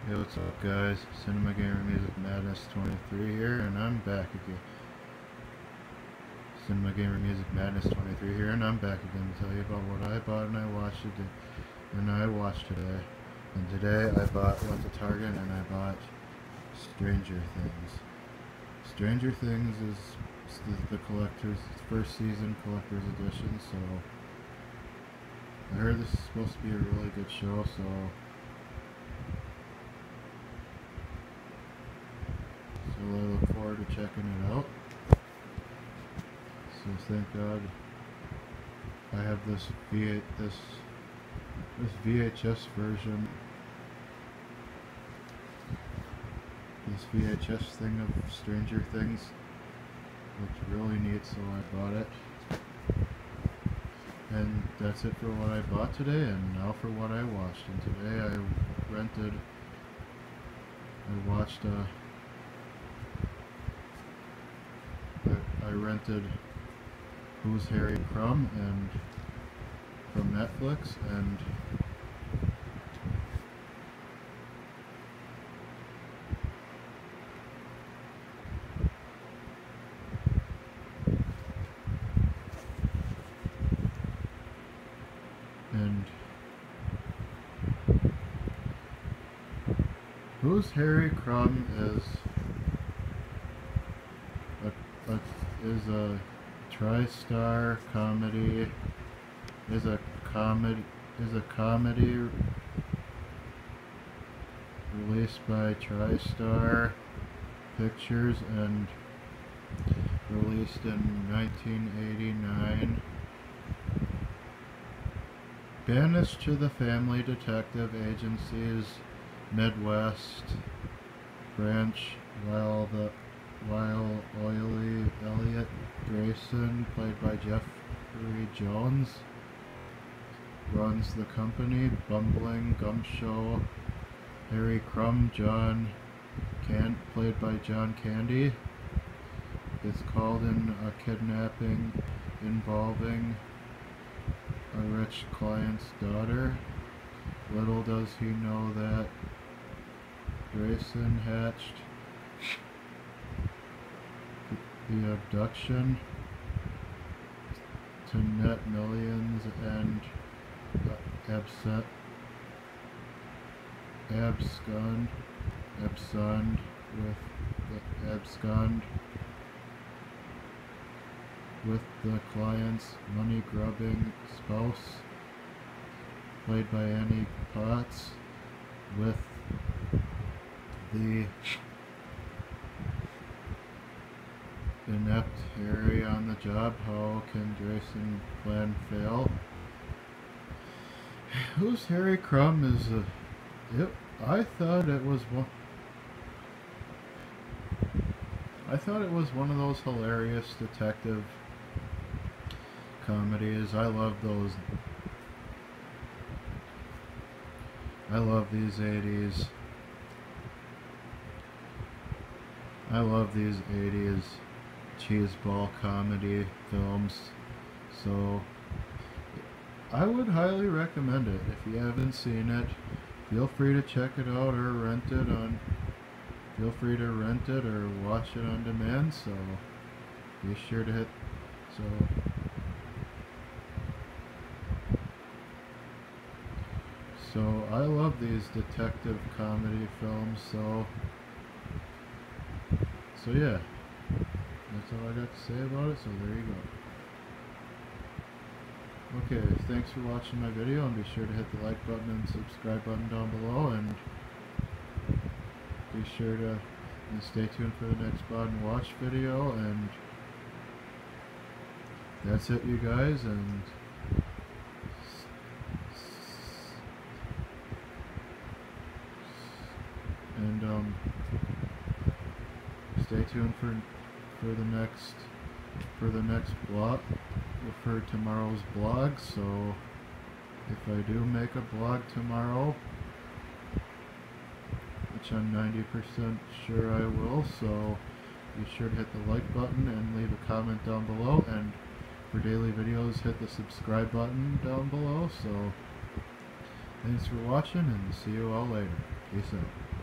Hey, what's up guys? Cinema Gamer Music Madness 23 here, and I'm back again. Cinema Gamer Music Madness 23 here, and I'm back again to tell you about what I bought and I watched today. And today I went to Target and I bought Stranger Things. Stranger Things is the collector's first season collector's edition, so I heard this is supposed to be a really good show, so I look forward to checking it out. So thank God I have this VHS version, this VHS thing of Stranger Things. Looks really neat, so I bought it. And that's it for what I bought today, and now for what I watched. And today I rented Who's Harry Crumb and from Netflix, and Who's Harry Crumb is a TriStar comedy. Is a comedy released by TriStar Pictures and released in 1989. Banished to the Family Detective Agency's Midwest branch while oily Elliot Grayson, played by Jeffrey Jones, runs the company. Bumbling gumshoe Harry Crumb, played by John Candy, is called in a kidnapping involving a rich client's daughter. Little does he know that Grayson hatched the abduction to net millions and abscond with the client's money-grubbing spouse, played by Annie Potts, with the inept Harry on the job. How can Grayson plan fail? Who's Harry Crumb I thought it was one of those hilarious detective comedies. I love these 80s. I love these 80s cheeseball comedy films, so I would highly recommend it. If you haven't seen it, feel free to check it out or rent it or watch it on demand, so be sure to So I love these detective comedy films, so yeah, that's all I got to say about it, so there you go. Okay, thanks for watching my video, and be sure to hit the like button and subscribe button down below, and be sure to stay tuned for the next Bod and Watch video. And that's it, you guys, and stay tuned for the next blog, for tomorrow's blog. So if I do make a blog tomorrow, which I'm 90% sure I will, so be sure to hit the like button and leave a comment down below, and for daily videos hit the subscribe button down below. So thanks for watching, and see you all later. Peace out.